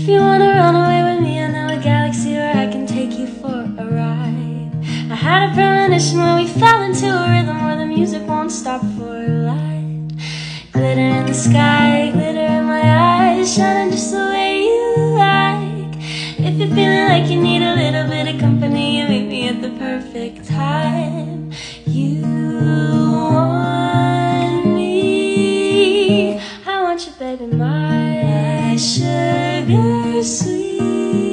If you wanna run away with me, I know a galaxy where I can take you for a ride. I had a premonition when we fell into a rhythm where the music won't stop for light. Glitter in the sky, glitter in my eyes, shining just the way you like. If you're feeling like you need a little bit of company, you meet me at the perfect time. You want me, I want you, baby, my sugar sweet.